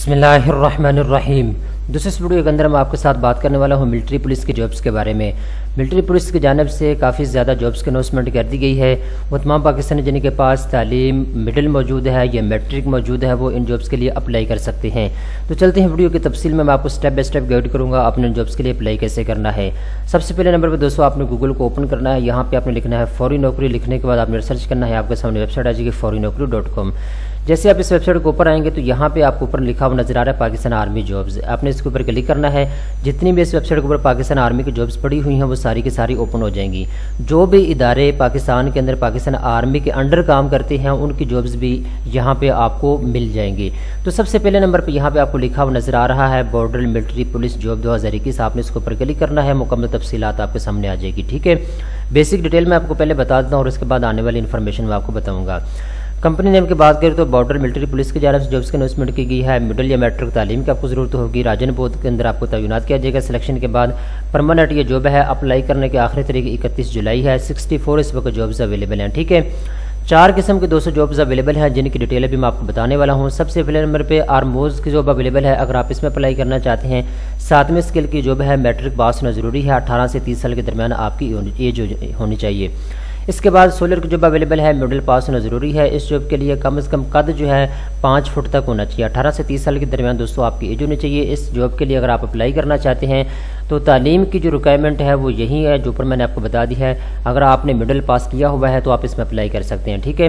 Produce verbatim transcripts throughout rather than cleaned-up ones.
बिस्मिल्लाहिर्रहमानिर्रहीम। दोस्तों, इस वीडियो के अंदर मैं आपके साथ बात करने वाला हूँ मिलिट्री पुलिस के जॉब्स के बारे में। मिलिट्री पुलिस की जानिब से काफ़ी ज़्यादा जॉब्स की अनाउंसमेंट कर दी गई है। वो तमाम पाकिस्तानी जिनके पास तालीम मिडिल मौजूद है या मैट्रिक मौजूद है वो इन जॉब्स के लिए अप्लाई कर सकते हैं। तो चलते हैं वीडियो की तफसील में, मैं आपको स्टेप बाय स्टेप गाइड करूँगा आपने इन जॉब्स के लिए अप्लाई कैसे करना है। सबसे पहले नंबर पर दोस्तों आपने गूगल को ओपन करना है। यहाँ पर आपने लिखना है फौरी नौकरी। लिखने के बाद आपने रिसर्च करना है। आपके सामने वेबसाइट आ जाएगी फौरी नौकरी डॉट कॉम। जैसे आप इस वेबसाइट के ऊपर आएंगे तो यहाँ पे आपको ऊपर लिखा हुआ नजर आ रहा है पाकिस्तान आर्मी जॉब्स। आपने इसके ऊपर क्लिक करना है। जितनी भी इस वेबसाइट के ऊपर पाकिस्तान आर्मी की जॉब्स पड़ी हुई हैं वो सारी की सारी ओपन हो जाएंगी। जो भी इदारे पाकिस्तान के अंदर पाकिस्तान आर्मी के अंडर काम करते हैं उनकी जॉब्स भी यहाँ पे आपको मिल जाएंगी। तो सबसे पहले नंबर पर यहाँ पे आपको लिखा हुआ नजर आ रहा है बॉर्डर मिलिट्री पुलिस जॉब दो हज़ार इक्कीस। आपने इसके ऊपर क्लिक करना है। मुकम्मल तफसीलात आपके सामने आ जाएगी। ठीक है, बेसिक डिटेल में आपको पहले बता देता हूँ और उसके बाद आने वाली इन्फॉर्मेशन मैं आपको बताऊँगा। कंपनी नेम की बात करें तो बॉर्डर मिलिट्री पुलिस की जानिब से जॉब्स की अनाउंसमेंट की गई है। मिडिल या मैट्रिक तालीम की आपको ज़रूरत होगी। राजन पोस्ट के अंदर आपको तैनात किया जाएगा। सिलेक्शन के बाद परमानेंट ये जॉब है। अप्लाई करने की आखिरी तारीख इकतीस जुलाई है। सिक्सटी फोर इस वक्त जॉब्स अवेलेबल हैं। ठीक है, चार किस्म के दो सौ जॉब्स अवेलेबल हैं जिनकी डिटेल अभी मैं आपको बताने वाला हूँ। सबसे पहले नंबर पे आर्मोज की जॉब अवेलेबल है। अगर आप इसमें अप्लाई करना चाहते हैं, सातवें स्किल की जॉब है। मैट्रिक पास होना जरूरी है। अठारह से तीस साल के दरमियान आपकी एज होनी चाहिए। इसके बाद सोलर की जॉब अवेलेबल है। मिडिल पास होना ज़रूरी है। इस जॉब के लिए कम से कम कद जो है पाँच फुट तक होना चाहिए। अठारह से तीस साल के दरमियान दोस्तों आपकी एज होनी चाहिए। इस जॉब के लिए अगर आप अप्लाई करना चाहते हैं तो तालीम की जो रिक्वायरमेंट है वो यही है जो ऊपर मैंने आपको बता दी है। अगर आपने मिडिल पास किया हुआ है तो आप इसमें अप्लाई कर सकते हैं। ठीक है,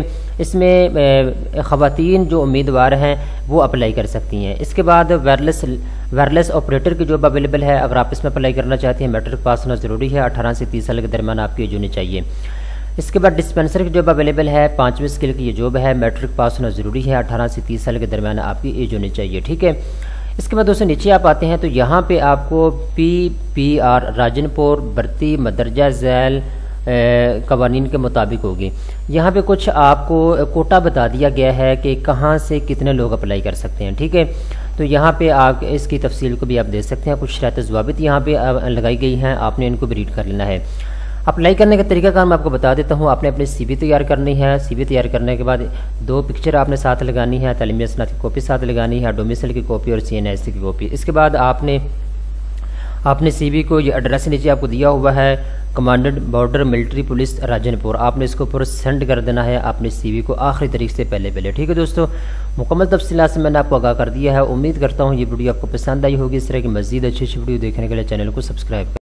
इसमें ख़वातीन जो उम्मीदवार हैं वो अप्लाई कर सकती हैं। इसके बाद वायरलेस वायरलेस ऑपरेटर की जॉब अवेलेबल है। अगर आप इसमें अप्लाई करना चाहते हैं, मैट्रिक पास होना ज़रूरी है। अठारह से तीस साल के दरमियान आपकी एज होनी चाहिए। इसके बाद डिस्पेंसर की जॉब अवेलेबल है। पाँचवीं स्किल की ये जॉब है। मैट्रिक पास होना ज़रूरी है। अठारह से तीस साल के दरमियान आपकी एज होनी चाहिए। ठीक है, इसके बाद दोस्तों नीचे आप आते हैं तो यहाँ पे आपको पी पी आर राजनपुर भर्ती मदरजा झैल कवानीन के मुताबिक होगी। यहाँ पे कुछ आपको कोटा बता दिया गया है कि कहाँ से कितने लोग अप्लाई कर सकते हैं। ठीक है, तो यहाँ पे आप इसकी तफसील को भी आप दे सकते हैं। कुछ शर्त ज़वाबित यहाँ पे लगाई गई हैं, आपने इनको भी रीड कर लेना है। अप्लाई करने का तरीकाकार मैं आपको बता देता हूँ। आपने अपनी सीवी तैयार करनी है। सीवी तैयार करने के बाद दो पिक्चर आपने साथ लगानी है। तालीमी सनद की कॉपी साथ लगानी है, डोमिसाइल की कॉपी और सी एन एस सी की कॉपी। इसके बाद आपने आपने सीवी को ये एड्रेस नीचे आपको दिया हुआ है commandant border military police Rajanpur. आपने इसको पूरा सेंड कर देना है अपने सीवी को आखिरी तारीख से पहले पहले। ठीक है दोस्तों, मुकम्मल तफसीलात से मैंने आपको आगाह कर दिया है। उम्मीद करता हूँ ये वीडियो आपको पसंद आई होगी। इस तरह की मज़ीद अच्छी अच्छी वीडियो देखने के लिए चैनल को सब्सक्राइब